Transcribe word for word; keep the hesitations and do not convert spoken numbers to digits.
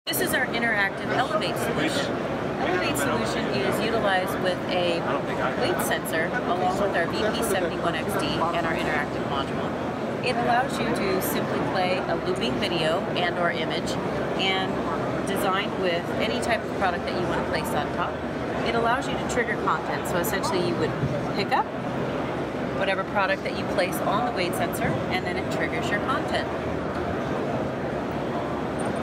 This is our interactive Elevate solution. Elevate solution is utilized with a weight sensor along with our V P seventy-one X D and our interactive module. It allows you to simply play a looping video and or image, and designed with any type of product that you want to place on top. It allows you to trigger content, so essentially you would pick up whatever product that you place on the weight sensor and then it triggers your content.